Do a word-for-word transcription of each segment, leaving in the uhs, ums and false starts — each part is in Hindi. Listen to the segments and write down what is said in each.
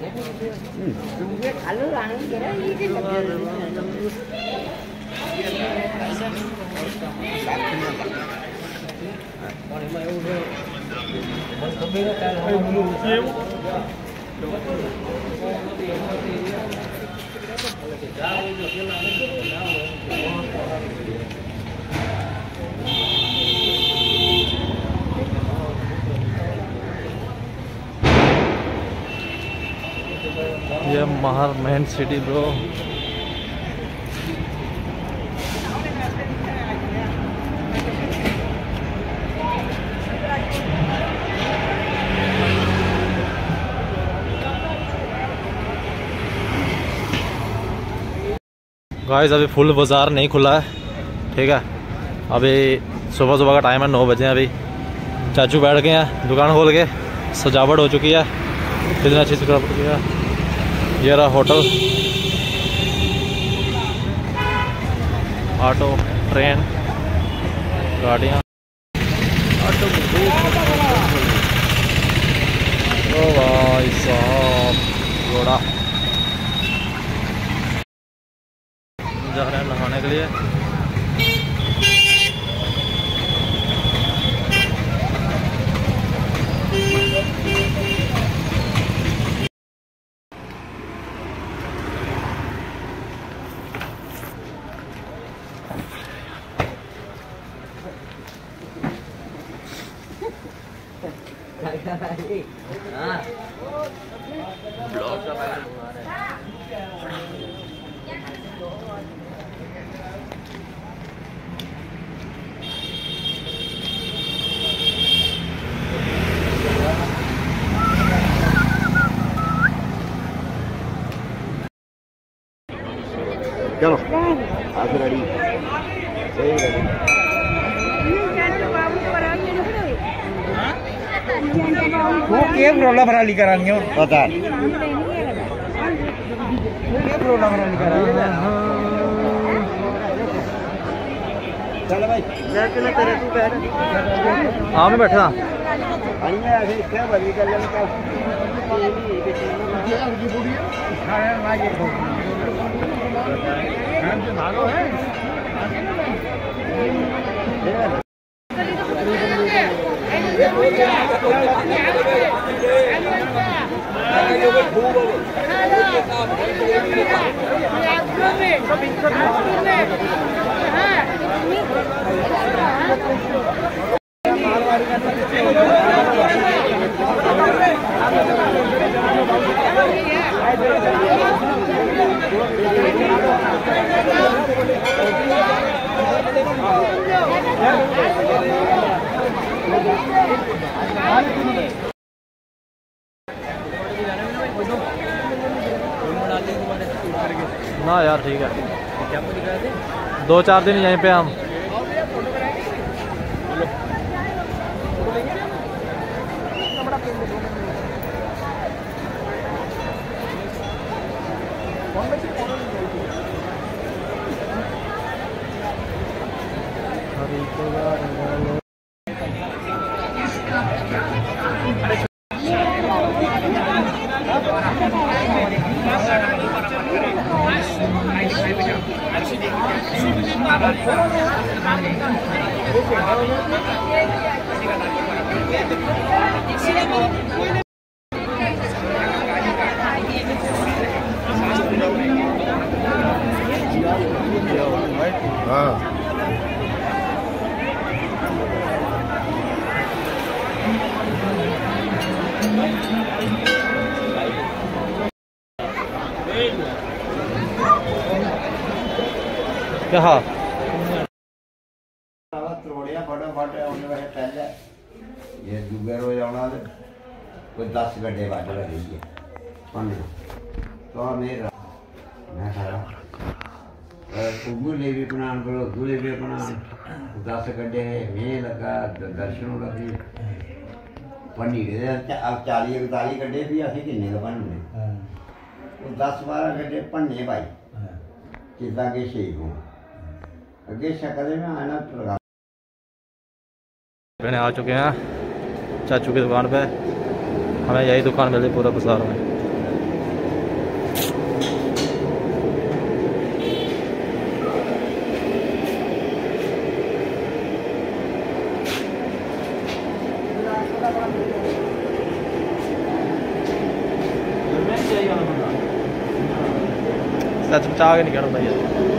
ये महार मेन सिटी ब्रो। गाइस अभी फुल बाज़ार नहीं खुला है, ठीक है। अभी सुबह सुबह का टाइम है, नौ बजे। अभी चाचू बैठ गए हैं दुकान खोल के, सजावट हो चुकी है, कितनी अच्छी सजावट की है। ये रहा होटल, ऑटो, ट्रेन, गाड़ियाँ। ओ भाई साहब, घोड़ा जा रहे हैं नहाने के लिए। चलो आज रेडी वो क्या प्रोला भराली करानी हो पता क्या प्रोला भराली करानी। चल भाई जाके ना तेरे तू बैठ। हाँ मैं बैठा अरे मैं ऐसे क्या बड़ी कर लेना कल खाया ना ये हम जो भागो है ना यार, ठीक है। दो चार दिन यहीं पे हम। हाँ क्या त्रोड़िया फटाफट पहले ये दूसरे रोज आना कोई दस गड्ढे बज रही है तो मेरा मैं सारा गुले भी बना गुले भी बना दस गड्ढे में लगा दर्शन लगी पनीर अब चाली इकताली गड्ढे भी अभी किन्ने का बनने दस बारह गड्ढे भन्ने भाई किदा के शेक हो अगे शक्ल में आना। मैंने आ चुके हैं चाचू की दुकान पे, हमें यही दुकान मिली पूरा बाजार में। सच बचा के नहीं करना भाई।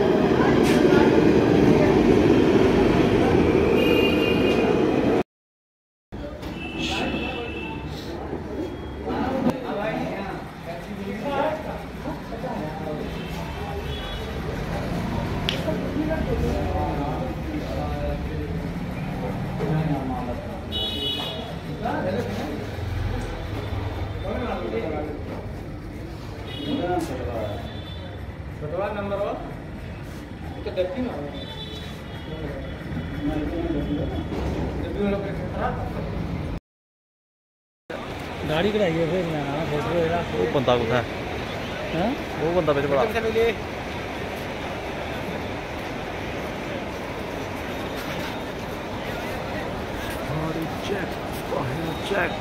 गाड़ी कढ़ाई है फिर ना फोटो है वो बंदा कुत्थै हां वो बंदा बिच बड़ा चेक चेक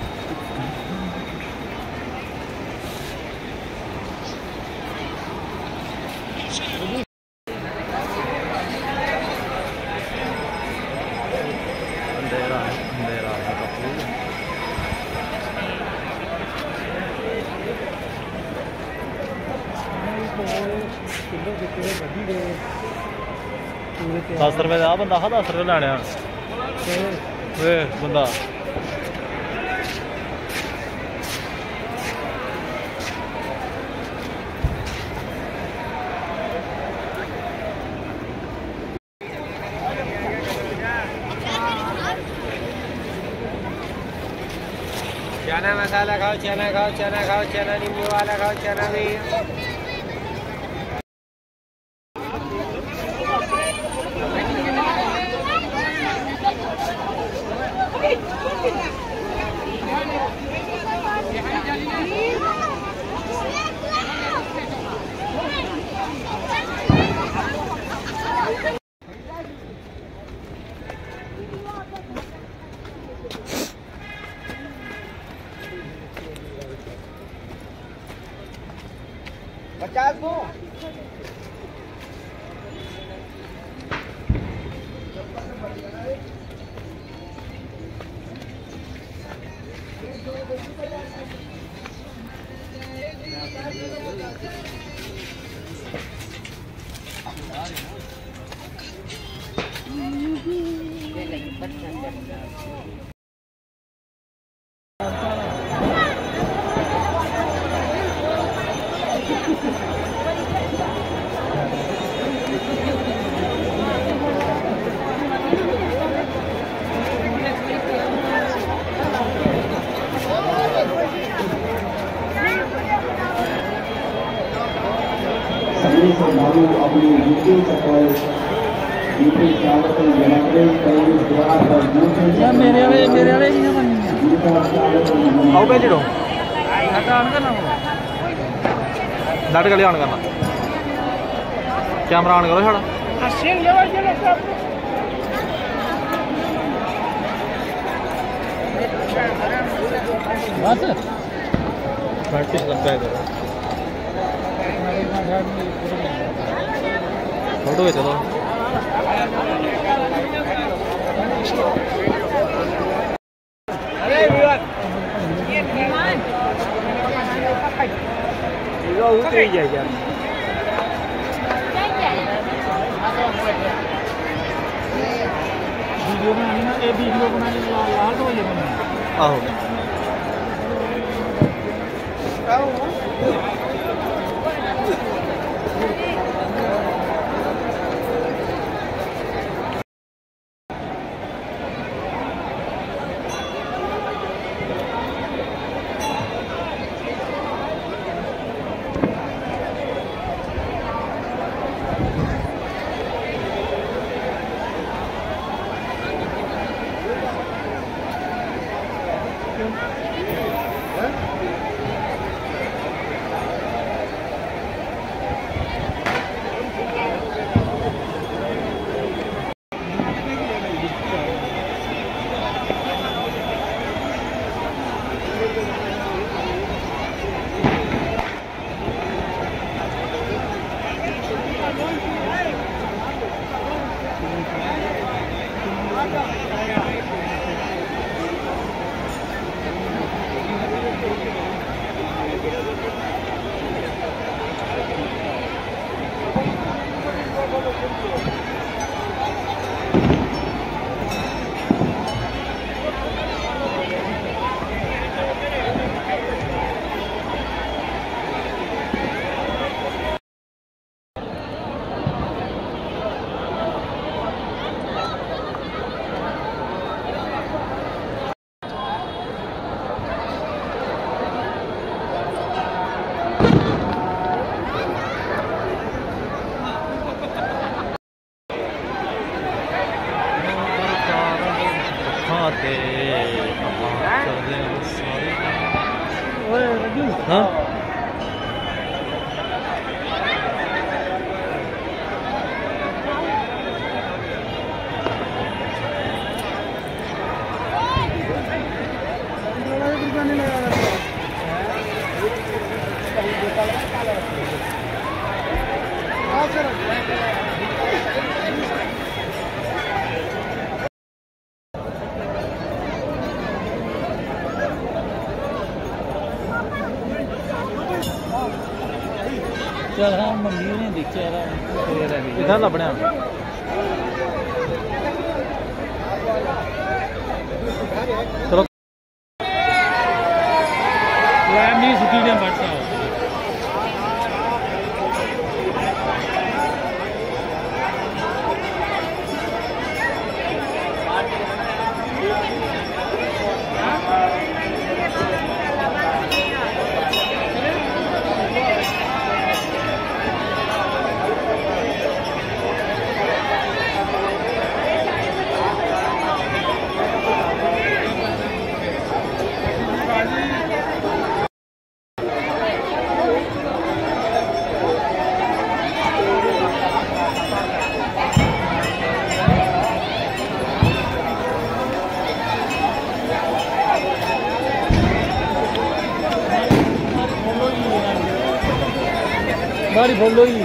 अंधेरा है अंधेरा है काफी। दस रुपए का बंदा हा दस रुपए लैने वे बंदा चना मसाला खाओ, चना खाओ, चना खाओ, चना नींबू वाला खाओ, चना भी पचास को सभी श्रद्धालु अपनी ड्यूटी सफल ड्यूटी चालक जनाबे कई द्वार पर दूसरे मेरे वाले मेरे वाले नहीं बननी आओ भेज दो हटा ऑन करना नट गली ऑन करना कैमरा ऑन करो छड़ा अस्सी लेवल चलो सब बस प्रैक्टिस करता है करो फोटो है चलो अरे विवाद ये मेहमान ये उतरी जाएगा वीडियो बनाना ये वीडियो बनाने के लिए लाल तो ये बनना आहो हाँ चेहरा मंडी ने दिख चेहरा कितना लभने चलो नहीं सुखी ने बढ़ता बारी बोलो ही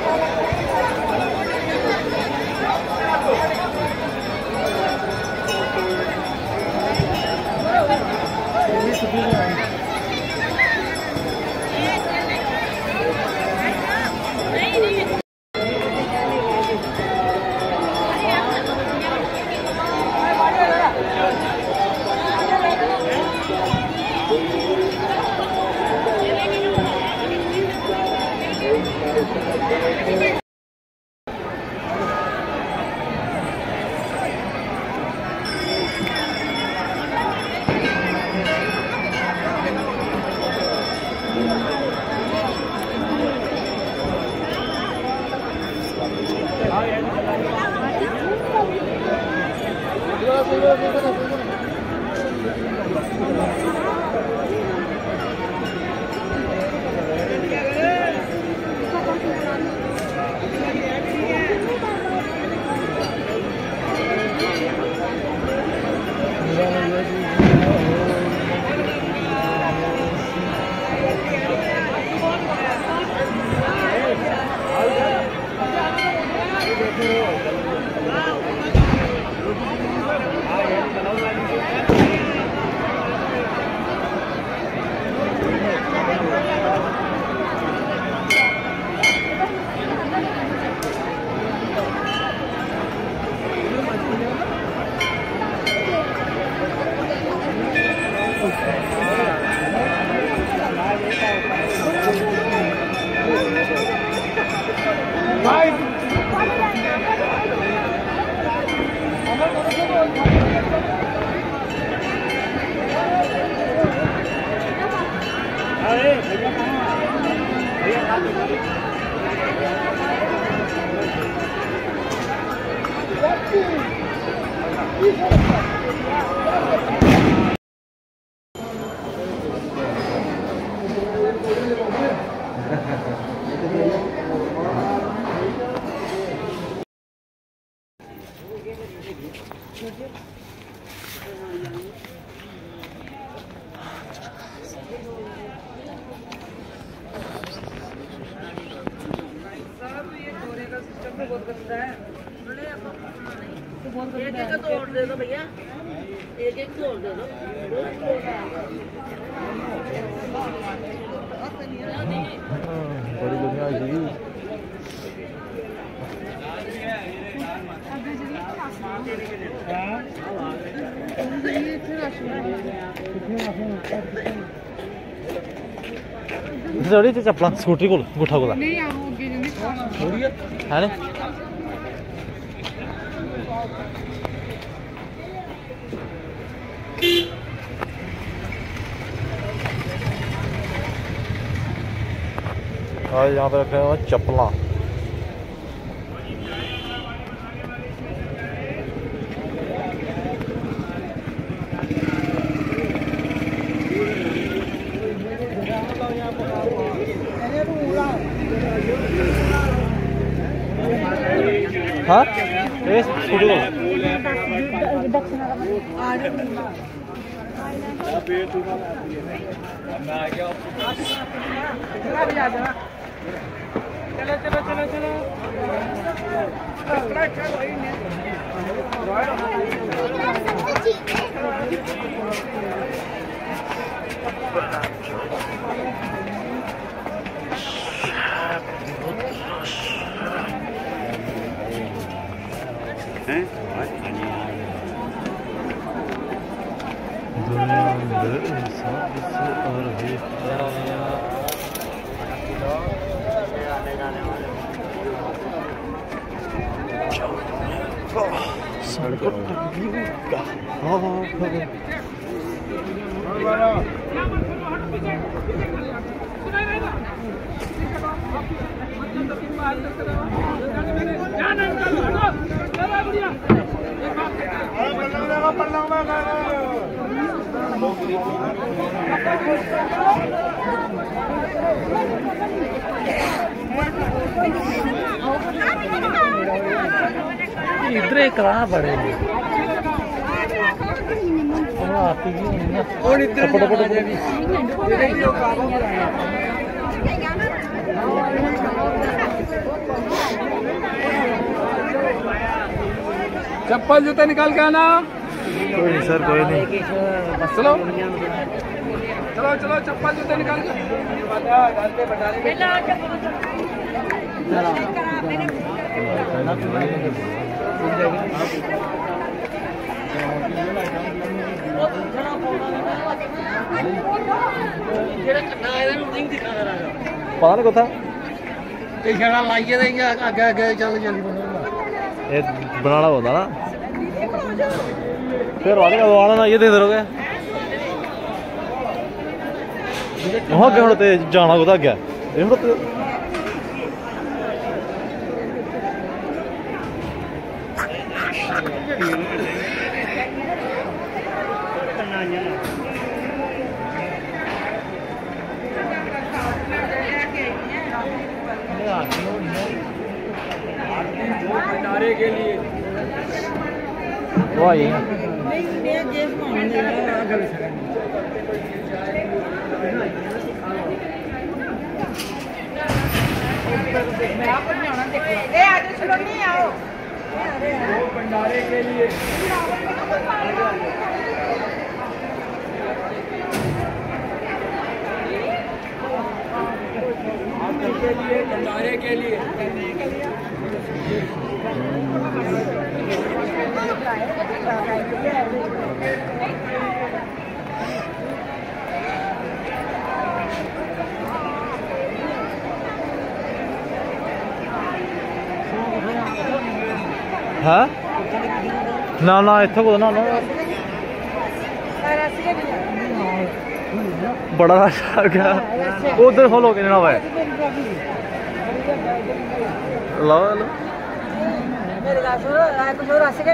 एक एक तोड़ दे दो भैया, एक एक तोड़ दे दो। बड़ी दुनिया जी जड़ी ते चप्पल स्कूटरी कोल गुठा कोल नहीं आओ अगे जंदी है ने और यहाँ पे रखे हुए चप्पला हाँ ये स्कूटी को चलो चलो चलो चलो इधर एक करा पड़े और इधर चप्पल जूते निकाल के आना। कोई नहीं सर कोई नहीं चलो चलो चलो चप्पल जूते निकाल के पता नहीं कथा लाइए देंगे आगे आगे चल जल्दी ये बनाना होता ना फिर वाले का वाला ना ये दे दरोगे वहाँ क्या होते जाना होता क्या ये होते भंडारे के लिए वो आई है भंडारे के लिए भंडारे के लिए हाँ ना ना इतना को ना ना बड़ा रश आ गया उधर खोलो के ना भाई लो लो मेरे गाँव से आए तो जो रास्ते के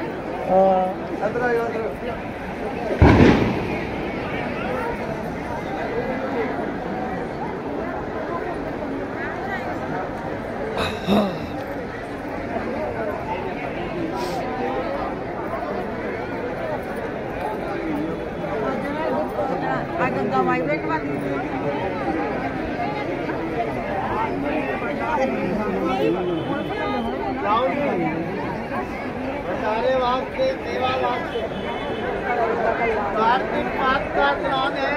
आगे तो वाइब्रेट वाली सारे वास्ते सेवा वास्ते कार्तिक मास का स्नान है।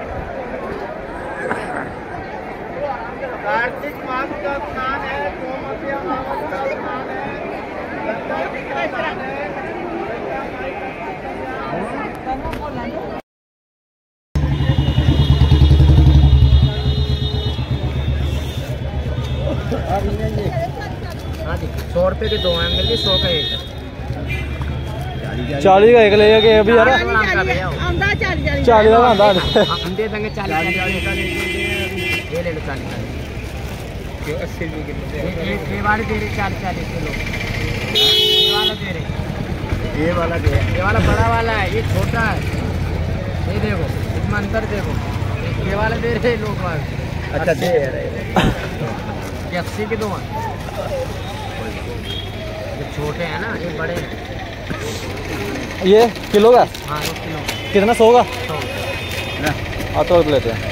कार्तिक मास का स्नान है। सोमवती अमावस का स्नान है। गंगा जी का स्नान है। सौ रुपए के दो हैं मिल सौ का एक चालीस का एक ले के अभी यार आंदा चाली चाली चालीस का आंदा हम दे देंगे चालीस ये ले लो चालीस अस्सी रुपये किलो ये वाले दे रहे चालीस चालीस किलो ये वाला दे रहे ये वाला दे ये वाला बड़ा वाला है ये छोटा है ये देखो इसमें अंतर देखो ये वाला दे रहे लोग अच्छा दे रहे अस्सी के दो हैं ये छोटे हैं ना, ये बड़े हैं। ये किलो का हाँ दो किलो कितना? सौ का? सौ। हाँ तो लेते हैं।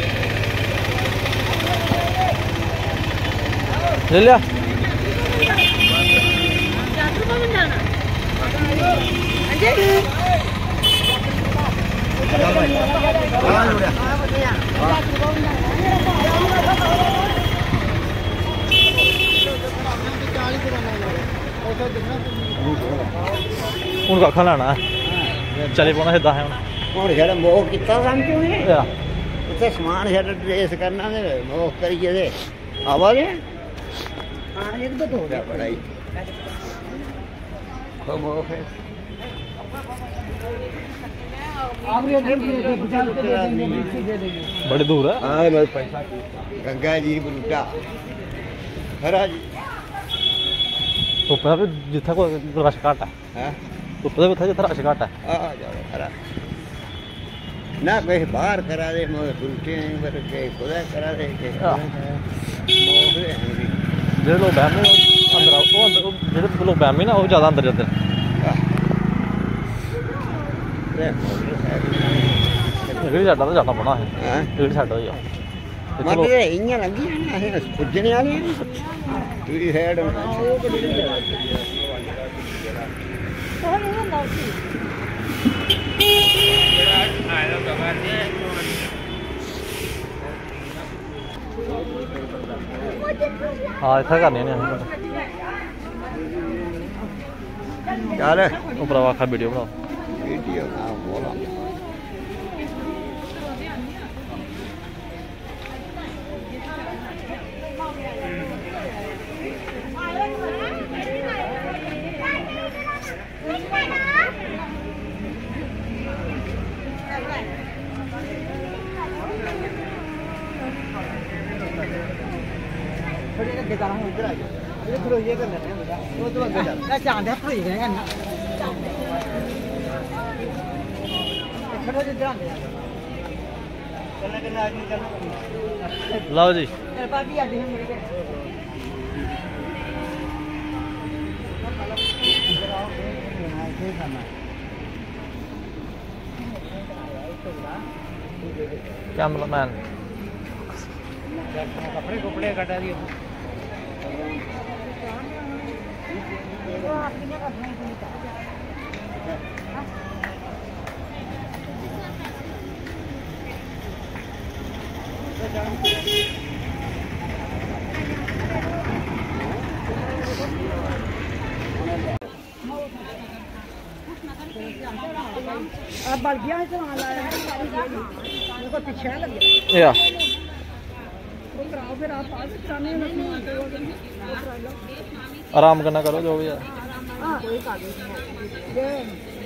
ले लिया। उनका खाना ना चले पौना सीधा है ਹੁਣ ਜਿਹੜਾ ਮੋਹ ਕੀਤਾ ਸਮਝੋ ਨੇ या ਉੱਥੇ ਸਮਾਨ ਛੱਡ ਰੇਸ ਕਰਨਾ ਤੇ ਮੋਹ ਕਰੀਏ ਤੇ ਆਵਾਂਗੇ हाँ एक दो तो हो गया। ਬੜਾ ਹੀ ਉਹ ਮੋਹ ਹੈ आप ये दे दीजिए, पचास के दे देंगे, बीस के दे देंगे। बड़ी दूर है। ਹਾਂ ਮੈਂ ਪੈਸਾ ਗੰਗਾ ਜੀ ਬਰੂਟਾ ਹਰਾ ਜੀ धुप्प का भी जितना कोई रश घट है। ਹਾਂ धुप्प का भी उत्थे जितना रश घट है। ਆ ਜਾਓ ਹਰਾ ਨਾ ਕੋਈ ਬਾਹਰ ਕਰਾ ਦੇ ਮੋਹ ਬਰੂਟੇ ਵਰ ਕੇ ਖੁਦਾ ਕਰਾ ਦੇ ਕੇ ਆਹ। ਮੋਹ ਦੇ जो लोग बहमे अंदर आओ वो अंदर जो लोग बहमे ना वो ज़्यादा अंदर जाते हैं। एडी साइड तो जाना पौना है। ਹਾਂ एडी साइड हो जाओ। ਮਤ ਇਹ ਇੰਨੀਆਂ ਲੱਗੀਆਂ ਨੇ ਇਹ ਪੁੱਜਣੇ ਵਾਲੀਆਂ ਨੇ ਦੂਰੀ ਸਾਈਡ हाँ इतना करने ने ਚੱਲ ऊपर आखा वीडियो बनाओ। ਵੀਡੀਓ ਨਾ ਬੋਲਾ लाओ जी। कैमरा मैन कपड़े कपड़े कटा दिए। अब बढ़ गया है तो मेरे को पीछे लगे या फिर आप पास कराने में आराम करना करो जो भी है। हाँ कोई कागज नहीं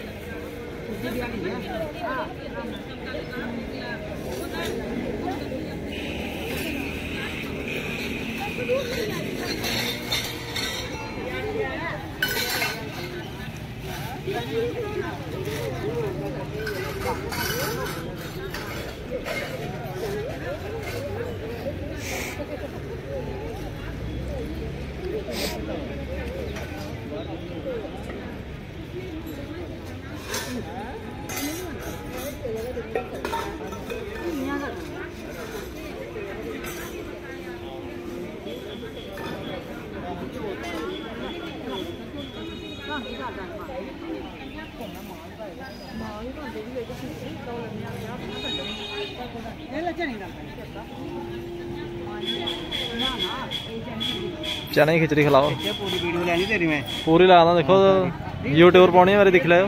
चने की खिचड़ी खिलाओ। पूरी वीडियो लेनी तेरी मैं पूरी ला दो देखो यूट्यूब पर पानी है मेरे दिख लाओ।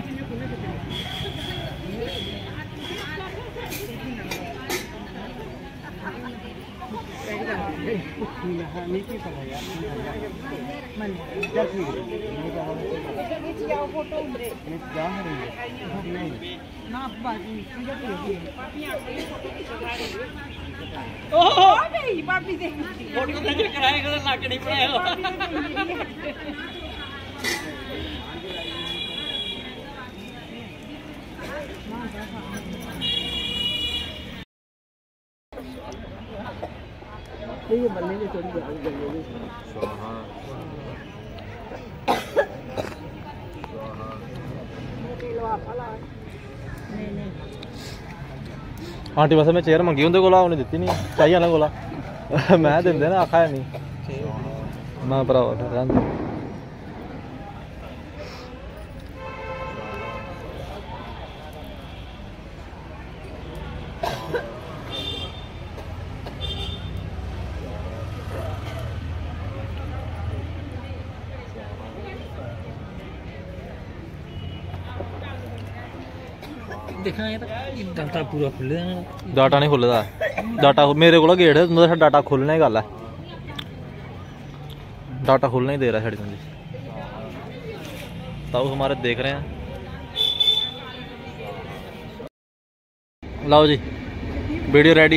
ये बनने की थोड़ी आंटी वास्ते मैं चेयर मंगी उंदे कोला उन्हें दित्ती नहीं चाहिए आह्ले कोला मैं दिंदे ना आखा है नहीं मैं भरावा फिर रहंदे देखना है डाटा पूरा खुल डाटा नहीं खुलदा डाटा मेरे को गेट है तुंदा डाटा खुलने गल है डाटा खुलना ही दे रहा है साड़ी तुंदी ताऊ हमारे देख रहे हैं लाओ जी वीडियो रेडी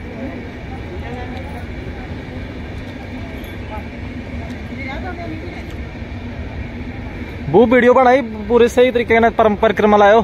वो वीडियो बनाई पूरे सही तरीके से परिक्रमा लाओ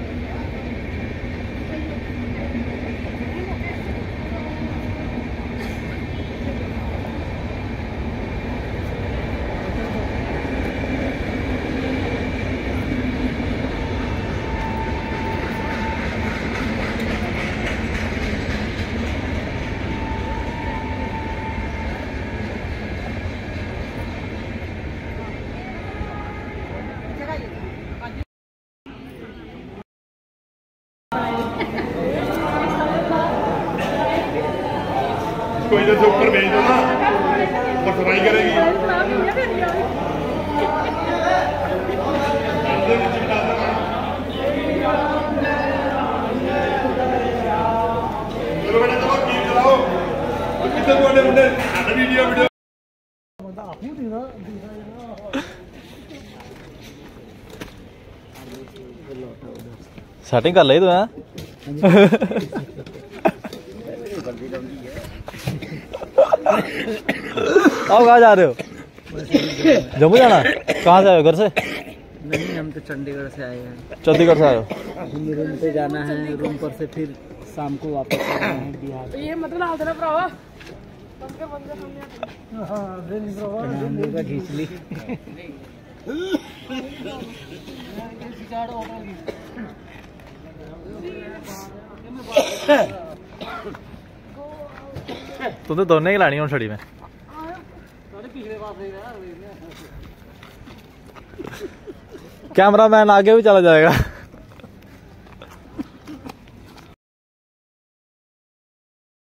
कोई तो ऊपर भेज दो ना ऊपर सफाई करेगी चलो बेटा चलो कीप चलाओ कितने बड़े मुंडे वीडियो वीडियो सेटिंग कर ली तू है आओ कहाँ जा रहे हो जम्मू जाना कहाँ से आए हो घर से नहीं हम तो चंडीगढ़ से आए हैं चंडीगढ़ से आए हो रूम पे जाना है रूम पर से फिर शाम को वापस आना है बिहार ये मतलब हाल देना भरावा खींच ली तू तो दोनों ही लानी हूँ छड़ी में कैमरा मैन आगे भी चला जाएगा